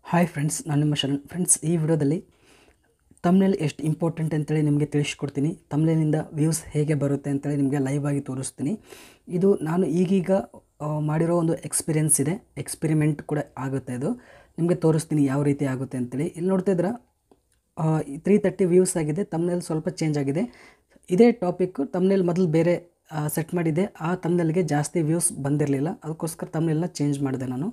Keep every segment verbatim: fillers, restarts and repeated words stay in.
Hi friends, ನಾನು ನಿಮ್ಮ Sharan. Friends, ಈ ವಿಡಿಯೋದಲ್ಲಿ ತಮ್ನೇಲ್ ಎಷ್ಟು ಇಂಪಾರ್ಟೆಂಟ್ ಅಂತೇಳಿ ನಿಮಗೆ ತಿಳಿಸ್ಕೊಡ್ತೀನಿ. ತಮ್ನೇಲಿಂದ ವ್ಯೂಸ್ ಹೇಗೆ ಬರುತ್ತೆ ಅಂತೇಳಿ ನಿಮಗೆ ಲೈವ್ ಆಗಿ ತೋರಿಸ್ತೀನಿ. ಇದು ನಾನು ಈಗೀಗ ಮಾಡಿರೋ ಒಂದು ಎಕ್ಸ್ಪೀರಿಯೆನ್ಸ್ ಇದೆ, ಎಕ್ಸ್ಪೆರಿಮೆಂಟ್ ಕೂಡ ಆಗುತ್ತೆ. ಇದು ನಿಮಗೆ ತೋರಿಸ್ತೀನಿ ಯಾವ ರೀತಿ ಆಗುತ್ತೆ ಅಂತೇಳಿ. ಇಲ್ಲಿ ನೋಡ್ತಿದ್ರೆ ತ್ರೀ ತರ್ಟಿ ವ್ಯೂಸ್ ಆಗಿದೆ. ತಮ್ನೇಲ್ ಸ್ವಲ್ಪ ಚೇಂಜ್ ಆಗಿದೆ. ಇದೇ ಟಾಪಿಕ್ಕು ತಮ್ನೇಲ್ ಮೊದಲು ಬೇರೆ ಸೆಟ್ ಮಾಡಿದೆ. ಆ ತಮ್ನೇಲ್ಗೆ ಜಾಸ್ತಿ ವ್ಯೂಸ್ ಬಂದಿರಲಿಲ್ಲ, ಅದಕ್ಕೋಸ್ಕರ ತಮ್ನೇಲ್ನ ಚೇಂಜ್ ಮಾಡಿದೆ ನಾನು.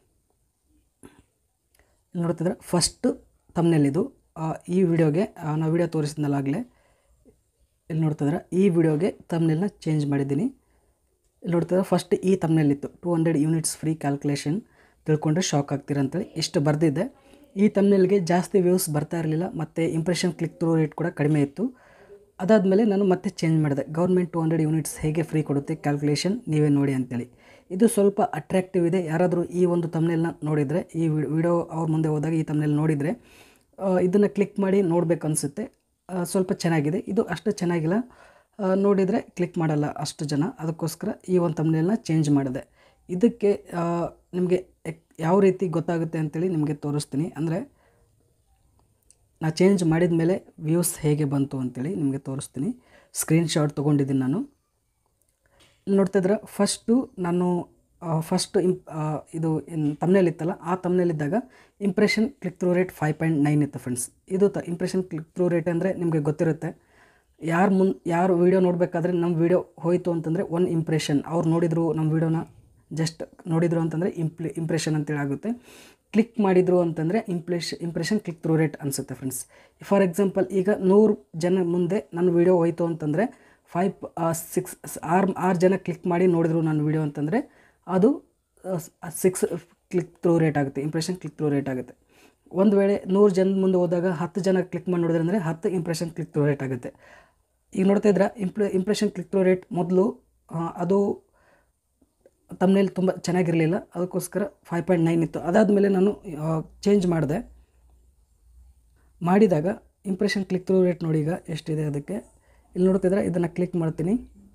ಇಲ್ಲಿ ನೋಡ್ತಿದ್ರೆ ಫಸ್ಟ್ ತಮ್ನೇಲ್ ಇದು. ಈ ವಿಡಿಯೋಗೆ ನಾವು ವಿಡಿಯೋ ತೋರಿಸಿದ್ನಲ್ಲಾಗಲೇ ಇಲ್ಲಿ ನೋಡ್ತಿದ್ರೆ ಈ ವಿಡಿಯೋಗೆ ತಮ್ನೇಲ್ನ ಚೇಂಜ್ ಮಾಡಿದ್ದೀನಿ. ಇಲ್ಲಿ ನೋಡ್ತಿದ್ರೆ ಫಸ್ಟ್ ಈ ತಮ್ನೇಲ್ ಇತ್ತು, two hundred units free calculation, ತಿಳ್ಕೊಂಡ್ರೆ ಶಾಕ್ ಆಗ್ತೀರ ಅಂತೇಳಿ ಇಷ್ಟು ಬರೆದಿದ್ದೆ. ಈ ತಮ್ನೇಲ್ಗೆ ಜಾಸ್ತಿ ವ್ಯೂಸ್ ಬರ್ತಾ ಇರಲಿಲ್ಲ ಮತ್ತು ಇಂಪ್ರೆಷನ್ ಕ್ಲಿಕ್ ಥ್ರೂ ರೇಟ್ ಕೂಡ ಕಡಿಮೆ ಇತ್ತು. ಅದಾದಮೇಲೆ ನಾನು ಮತ್ತೆ ಚೇಂಜ್ ಮಾಡಿದೆ. ಗೌರ್ಮೆಂಟ್ ಟೂ ಹಂಡ್ರೆಡ್ ಯೂನಿಟ್ಸ್ ಹೇಗೆ ಫ್ರೀ ಕೊಡುತ್ತೆ ಕ್ಯಾಲ್ಕುಲೇಷನ್, ನೀವೇ ನೋಡಿ ಅಂತೇಳಿ. ಇದು ಸ್ವಲ್ಪ ಅಟ್ರಾಕ್ಟಿವ್ ಇದೆ. ಯಾರಾದರೂ ಈ ಒಂದು ತಮ್ನೇಲ್ನ ನೋಡಿದರೆ, ಈ ವಿಡಿಯೋ ಅವ್ರ ಮುಂದೆ ಹೋದಾಗ ಈ ತಮ್ನೇಲ್ ನೋಡಿದರೆ ಇದನ್ನು ಕ್ಲಿಕ್ ಮಾಡಿ ನೋಡಬೇಕು ಅನಿಸುತ್ತೆ. ಸ್ವಲ್ಪ ಚೆನ್ನಾಗಿದೆ. ಇದು ಅಷ್ಟು ಚೆನ್ನಾಗಿಲ್ಲ, ನೋಡಿದರೆ ಕ್ಲಿಕ್ ಮಾಡಲ್ಲ ಅಷ್ಟು ಜನ. ಅದಕ್ಕೋಸ್ಕರ ಈ ಒಂದು ತಮ್ನೇಲ್ನ ಚೇಂಜ್ ಮಾಡಿದೆ. ಇದಕ್ಕೆ ನಿಮಗೆ ಯಾವ ರೀತಿ ಗೊತ್ತಾಗುತ್ತೆ ಅಂತೇಳಿ ನಿಮಗೆ ತೋರಿಸ್ತೀನಿ. ಅಂದರೆ ನಾ ಚೇಂಜ್ ಮಾಡಿದ ಮೇಲೆ ವ್ಯೂಸ್ ಹೇಗೆ ಬಂತು ಅಂತೇಳಿ ನಿಮಗೆ ತೋರಿಸ್ತೀನಿ. ಸ್ಕ್ರೀನ್ಶಾಟ್ ತೊಗೊಂಡಿದ್ದೀನಿ ನಾನು. ಇಲ್ಲಿ ನೋಡ್ತಿದ್ರೆ ಫಸ್ಟು ನಾನು ಫಸ್ಟು ಇಂಪ್ ಇದು ಏನು ತಮ್ನೇಲ್ ಇತ್ತಲ್ಲ, ಆ ತಮ್ನೇಲಿದ್ದಾಗ impression click through rate five point nine ಇತ್ತು ಫ್ರೆಂಡ್ಸ್. ಇದು ತ ಇಂಪ್ರೆಷನ್ ಕ್ಲಿಕ್ ಥ್ರೂ ರೇಟ್ ಅಂದರೆ ನಿಮಗೆ ಗೊತ್ತಿರುತ್ತೆ. ಯಾರು ಮುನ್ ಯಾರು ವೀಡಿಯೋ ನೋಡಬೇಕಾದ್ರೆ ನಮ್ಮ ವೀಡಿಯೋ ಹೋಯಿತು ಅಂತಂದರೆ ಒನ್ ಇಂಪ್ರೆಷನ್, ಅವ್ರು ನೋಡಿದರು ನಮ್ಮ ವೀಡಿಯೋನ ಜಸ್ಟ್ ನೋಡಿದರು ಅಂತಂದರೆ ಇಂಪ್ಲಿ ಇಂಪ್ರೆಷನ್ ಅಂತೇಳಿ ಆಗುತ್ತೆ. ಕ್ಲಿಕ್ ಮಾಡಿದರು ಅಂತಂದರೆ impress impression click through rate ಅನಿಸುತ್ತೆ ಫ್ರೆಂಡ್ಸ್. ಫಾರ್ ಎಕ್ಸಾಂಪಲ್, ಈಗ ನೂರು ಜನ ಮುಂದೆ ನನ್ನ ವೀಡಿಯೋ ಹೋಯಿತು ಅಂತಂದರೆ ಫೈವ್ ಸಿಕ್ಸ್ ಆರು ಆರು ಜನ ಕ್ಲಿಕ್ ಮಾಡಿ ನೋಡಿದ್ರು ನನ್ನ ವೀಡಿಯೋ ಅಂತಂದರೆ ಅದು ಸಿಕ್ಸ್ ಕ್ಲಿಕ್ ಥ್ರೂ ರೇಟ್ ಆಗುತ್ತೆ, ಇಂಪ್ರೆಷನ್ ಕ್ಲಿಕ್ ಥ್ರೂ ರೇಟ್ ಆಗುತ್ತೆ. ಒಂದು ವೇಳೆ ನೂರು ಜನ ಮುಂದೆ ಹೋದಾಗ ಹತ್ತು ಜನ ಕ್ಲಿಕ್ ಮಾಡಿ ನೋಡಿದ್ರೆ ಅಂದರೆ ಹತ್ತು ಇಂಪ್ರೆಷನ್ ಕ್ಲಿಕ್ ಥ್ರೂ ರೇಟ್ ಆಗುತ್ತೆ. ಈಗ ನೋಡ್ತಾ ಇದ್ರೆ ಇಂಪ್ರೆ ಇಂಪ್ರೆಷನ್ ಕ್ಲಿಕ್ ಥ್ರೂ ರೇಟ್ ಮೊದಲು ಅದು ತಮ್ನೇಲ್ ತುಂಬ ಚೆನ್ನಾಗಿರಲಿಲ್ಲ, ಅದಕ್ಕೋಸ್ಕರ ಫೈವ್ ಪಾಯಿಂಟ್ ನೈನ್ ಇತ್ತು. ಅದಾದಮೇಲೆ ನಾನು ಚೇಂಜ್ ಮಾಡಿದೆ. ಮಾಡಿದಾಗ ಇಂಪ್ರೆಷನ್ ಕ್ಲಿಕ್ ಥ್ರೂ ರೇಟ್ ನೋಡಿ ಈಗ ಎಷ್ಟಿದೆ ಅದಕ್ಕೆ. ಇಲ್ಲಿ ನೋಡ್ತಿದ್ರೆ ಇದನ್ನು ಕ್ಲಿಕ್ ಮಾಡ್ತೀನಿ.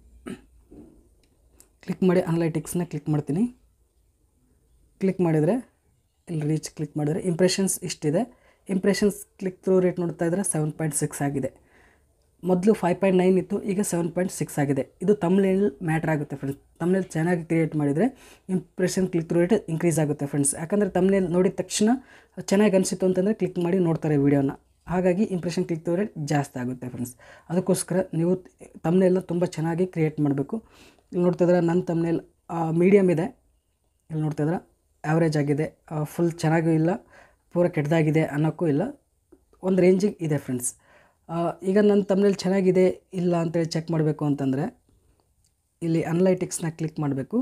ಕ್ಲಿಕ್ ಮಾಡಿ ಅನಲೈಟಿಕ್ಸ್ನ ಕ್ಲಿಕ್ ಮಾಡ್ತೀನಿ. ಕ್ಲಿಕ್ ಮಾಡಿದರೆ ಇಲ್ಲಿ ರೀಚ್ ಕ್ಲಿಕ್ ಮಾಡಿದರೆ ಇಂಪ್ರೆಷನ್ಸ್ ಇಷ್ಟಿದೆ. ಇಂಪ್ರೆಷನ್ಸ್ ಕ್ಲಿಕ್ ಥ್ರೂ ರೇಟ್ ನೋಡ್ತಾ ಇದ್ದರೆ ಸೆವೆನ್ ಪಾಯಿಂಟ್ ಸಿಕ್ಸ್ ಆಗಿದೆ. ಮೊದಲು ಫೈವ್ ಪಾಯಿಂಟ್ ನೈನ್ ಇತ್ತು, ಈಗ ಸೆವೆನ್ ಪಾಯಿಂಟ್ ಸಿಕ್ಸ್ ಆಗಿದೆ. ಇದು ತಮ್ನೇಲ್ ಮ್ಯಾಟ್ರ್ ಆಗುತ್ತೆ ಫ್ರೆಂಡ್ಸ್. ತಮ್ನೇಲ್ ಚೆನ್ನಾಗಿ ಕ್ರಿಯೇಟ್ ಮಾಡಿದರೆ impression click through rate increase ಆಗುತ್ತೆ ಫ್ರೆಂಡ್ಸ್. ಯಾಕಂದರೆ ತಮ್ನೇಲ್ ನೋಡಿದ ತಕ್ಷಣ ಚೆನ್ನಾಗಿ ಅನಿಸಿತು ಅಂತಂದರೆ ಕ್ಲಿಕ್ ಮಾಡಿ ನೋಡ್ತಾರೆ ವೀಡಿಯೋನ. ಹಾಗಾಗಿ ಇಂಪ್ರೆಷನ್ ಕ್ಲಿಕ್ ಥ್ರೂ ರೇಟ್ ಜಾಸ್ತಿ ಆಗುತ್ತೆ ಫ್ರೆಂಡ್ಸ್. ಅದಕ್ಕೋಸ್ಕರ ನೀವು ತಮ್ನೇಲ್ನ ತುಂಬ ಚೆನ್ನಾಗಿ ಕ್ರಿಯೇಟ್ ಮಾಡಬೇಕು. ಇಲ್ಲಿ ನೋಡ್ತಿದ್ರೆ ನನ್ನ ತಮ್ನೇಲ್ ಮೀಡಿಯಮ್ ಇದೆ. ಇಲ್ಲಿ ನೋಡ್ತಿದ್ರೆ ಆ್ಯಾವ್ರೇಜ್ ಆಗಿದೆ, ಫುಲ್ ಚೆನ್ನಾಗೂ ಇಲ್ಲ, ಪೂರ ಕೆಟ್ಟದಾಗಿದೆ ಅನ್ನೋಕ್ಕೂ ಇಲ್ಲ, ಒಂದು ರೇಂಜಿಗೆ ಇದೆ ಫ್ರೆಂಡ್ಸ್. ಈಗ ನನ್ನ ತಮ್ನೇಲ್ ಚೆನ್ನಾಗಿದೆ ಇಲ್ಲ ಅಂತೇಳಿ ಚೆಕ್ ಮಾಡಬೇಕು ಅಂತಂದರೆ ಇಲ್ಲಿ ಅನಲೈಟಿಕ್ಸ್ನ ಕ್ಲಿಕ್ ಮಾಡಬೇಕು.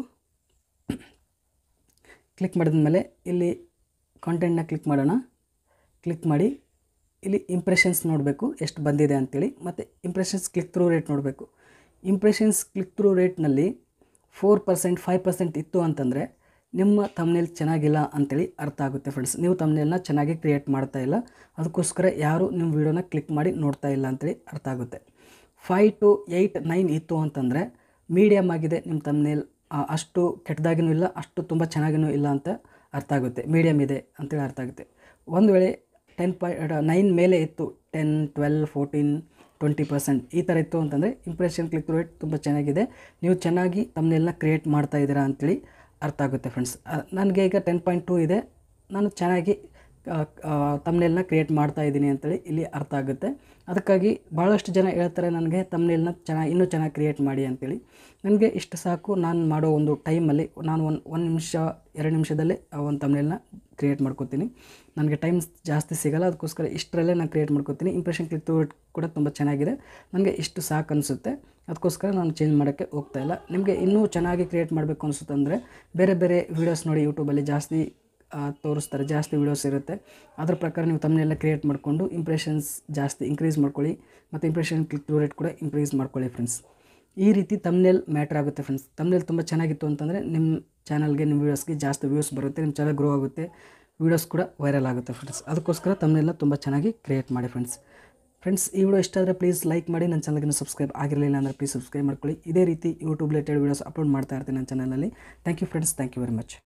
ಕ್ಲಿಕ್ ಮಾಡಿದ ಮೇಲೆ ಇಲ್ಲಿ ಕಾಂಟೆಂಟ್ನ ಕ್ಲಿಕ್ ಮಾಡೋಣ. ಕ್ಲಿಕ್ ಮಾಡಿ ಇಲ್ಲಿ ಇಂಪ್ರೆಷನ್ಸ್ ನೋಡಬೇಕು ಎಷ್ಟು ಬಂದಿದೆ ಅಂಥೇಳಿ, ಮತ್ತು ಇಂಪ್ರೆಷನ್ಸ್ ಕ್ಲಿಕ್ ಥ್ರೂ ರೇಟ್ ನೋಡಬೇಕು. ಇಂಪ್ರೆಷನ್ಸ್ ಕ್ಲಿಕ್ ಥ್ರೂ ರೇಟ್ನಲ್ಲಿ ಫೋರ್ ಪರ್ಸೆಂಟ್ ಫೈವ್ ಪರ್ಸೆಂಟ್ ಇತ್ತು ಅಂತಂದರೆ ನಿಮ್ಮ ತಮ್ನೇಲ್ ಚೆನ್ನಾಗಿಲ್ಲ ಅಂಥೇಳಿ ಅರ್ಥ ಆಗುತ್ತೆ ಫ್ರೆಂಡ್ಸ್. ನೀವು ತಮ್ನೇಲ್ನ ಚೆನ್ನಾಗಿ ಕ್ರಿಯೇಟ್ ಮಾಡ್ತಾ ಇಲ್ಲ, ಅದಕ್ಕೋಸ್ಕರ ಯಾರು ನಿಮ್ಮ ವೀಡಿಯೋನ ಕ್ಲಿಕ್ ಮಾಡಿ ನೋಡ್ತಾ ಇಲ್ಲ ಅಂಥೇಳಿ ಅರ್ಥ ಆಗುತ್ತೆ. ಫೈವ್ ಟು ಏಯ್ಟ್ ನೈನ್ ಇತ್ತು ಅಂತಂದರೆ ಮೀಡಿಯಮ್ ಆಗಿದೆ ನಿಮ್ಮ ತಮ್ನೇಲ್, ಅಷ್ಟು ಕೆಟ್ಟದಾಗಿನೂ ಇಲ್ಲ, ಅಷ್ಟು ತುಂಬ ಚೆನ್ನಾಗಿನೂ ಇಲ್ಲ ಅಂತ ಅರ್ಥ ಆಗುತ್ತೆ. ಮೀಡಿಯಮ್ ಇದೆ ಅಂತೇಳಿ ಅರ್ಥ ಆಗುತ್ತೆ. ಒಂದು ವೇಳೆ ಟೆನ್ ಪಾಯಿಂಟ್ ನೈನ್ ಮೇಲೆ ಇತ್ತು, ten twelve fourteen twenty percent ಈ ಥರ ಇತ್ತು ಅಂತಂದರೆ ಇಂಪ್ರೆಷನ್ ಕ್ಲಿಕ್ ಥ್ರೂ ರೇಟ್ ತುಂಬ ಚೆನ್ನಾಗಿದೆ, ನೀವು ಚೆನ್ನಾಗಿ ತಮ್ನೇಲ್ನ ಕ್ರಿಯೇಟ್ ಮಾಡ್ತಾ ಇದ್ದೀರಾ ಅಂಥೇಳಿ ಅರ್ಥ ಆಗುತ್ತೆ ಫ್ರೆಂಡ್ಸ್. ನನಗೆ ಈಗ ಟೆನ್ ಪಾಯಿಂಟ್ ಟೂ ಇದೆ, ನಾನು ಚೆನ್ನಾಗಿ ತಮ್ನೇಲ್ನ ಕ್ರಿಯೇಟ್ ಮಾಡ್ತಾ ಇದ್ದೀನಿ ಅಂತೇಳಿ ಇಲ್ಲಿ ಅರ್ಥ ಆಗುತ್ತೆ. ಅದಕ್ಕಾಗಿ ಭಾಳಷ್ಟು ಜನ ಹೇಳ್ತಾರೆ ನನಗೆ ತಮ್ನೇಲ್ನ ಚೆನ್ನಾಗಿ ಇನ್ನೂ ಚೆನ್ನಾಗಿ ಕ್ರಿಯೇಟ್ ಮಾಡಿ ಅಂತೇಳಿ. ನನಗೆ ಇಷ್ಟು ಸಾಕು. ನಾನು ಮಾಡೋ ಒಂದು ಟೈಮಲ್ಲಿ ನಾನು ಒಂದು ಒಂದು ನಿಮಿಷ ಎರಡು ನಿಮಿಷದಲ್ಲೇ ಒಂದು ತಮ್ನೇಲ್ನ ಕ್ರಿಯೇಟ್ ಮಾಡ್ಕೋತೀನಿ. ನನಗೆ ಟೈಮ್ ಜಾಸ್ತಿ ಸಿಗೋಲ್ಲ, ಅದಕ್ಕೋಸ್ಕರ ಇಷ್ಟರಲ್ಲೇ ನಾನು ಕ್ರಿಯೇಟ್ ಮಾಡ್ಕೋತೀನಿ. ಇಂಪ್ರೆಷನ್ ಕ್ಲಿಕ್ ಥ್ರೂ ರೇಟ್ ಕೂಡ ತುಂಬ ಚೆನ್ನಾಗಿದೆ, ನನಗೆ ಇಷ್ಟು ಸಾಕು ಅನಿಸುತ್ತೆ. ಅದಕ್ಕೋಸ್ಕರ ನಾನು ಚೇಂಜ್ ಮಾಡೋಕ್ಕೆ ಹೋಗ್ತಾಯಿಲ್ಲ. ನಿಮಗೆ ಇನ್ನೂ ಚೆನ್ನಾಗಿ ಕ್ರಿಯೇಟ್ ಮಾಡಬೇಕು ಅನಿಸುತ್ತೆ ಅಂದರೆ ಬೇರೆ ಬೇರೆ ವೀಡಿಯೋಸ್ ನೋಡಿ, ಯೂಟ್ಯೂಬಲ್ಲಿ ಜಾಸ್ತಿ ತೋರಿಸ್ತಾರೆ, ಜಾಸ್ತಿ ವೀಡಿಯೋಸ್ ಇರುತ್ತೆ. ಅದ್ರ ಪ್ರಕಾರ ನೀವು ತಮ್ನೇಲ್ನ ಕ್ರಿಯೇಟ್ ಮಾಡಿಕೊಂಡು ಇಂಪ್ರೆಷನ್ಸ್ ಜಾಸ್ತಿ ಇನ್ಕ್ರೀಸ್ ಮಾಡ್ಕೊಳ್ಳಿ, ಮತ್ತು ಇಂಪ್ರೆಷನ್ ಕ್ಲಿಕ್ ಥ್ರೂ ರೇಟ್ ಕೂಡ ಇನ್ಕ್ರೀಸ್ ಮಾಡ್ಕೊಳ್ಳಿ ಫ್ರೆಂಡ್ಸ್. ಈ ರೀತಿ ತಮ್ನೇಲ್ ಮ್ಯಾಟ್ರ್ ಆಗುತ್ತೆ ಫ್ರೆಂಡ್ಸ್. ತಮ್ನೇಲ್ ತುಂಬ ಚೆನ್ನಾಗಿತ್ತು ಅಂತಂದರೆ ನಿಮ್ಮ ಚಾನಲ್ಗೆ, ನಿಮ್ಮ ವೀಡಿಯೋಸ್ಗೆ ಜಾಸ್ತಿ ವ್ಯೂಸ್ ಬರುತ್ತೆ, ನಿಮ್ಮ ಚಾನಲ್ ಗ್ರೋ ಆಗುತ್ತೆ, ವೀಡಿಯೋಸ್ ಕೂಡ ವೈರಲ್ ಆಗುತ್ತೆ ಫ್ರೆಂಡ್ಸ್. ಅದಕ್ಕೋಸ್ಕರ ತಮ್ನೇಲ್ನ ತುಂಬ ಚೆನ್ನಾಗಿ ಕ್ರಿಯೇಟ್ ಮಾಡಿ ಫ್ರೆಂಡ್ಸ್. ಫ್ರೆಂಡ್ಸ್, ಈ ವಿಡಿಯೋ ಇಷ್ಟ ಆದರೆ ಪ್ಲೀಸ್ ಲೈಕ್ ಮಾಡಿ. ನನ್ನ ಚಾನಲ್ಗೆ ಸಬ್ಸ್ಕ್ರೈಬ್ ಆಗಿರಲಿಲ್ಲ ಅಂದರೆ ಪ್ಲೀಸ್ ಸಬ್ಸ್ಕ್ರೈಬ್ ಮಾಡ್ಕೊಳ್ಳಿ. ಇದೇ ರೀತಿ ಯೂಟ್ಯೂಬ್ ರಿಲೇಟೆಡ್ ವೀಡಿಯೋಸ್ ಅಪ್ಲೋಡ್ ಮಾಡ್ತಾ ಇರ್ತೀನಿ ನನ್ನ ಚಾನಲಲ್ಲಿ. Thank you friends, thank you very much.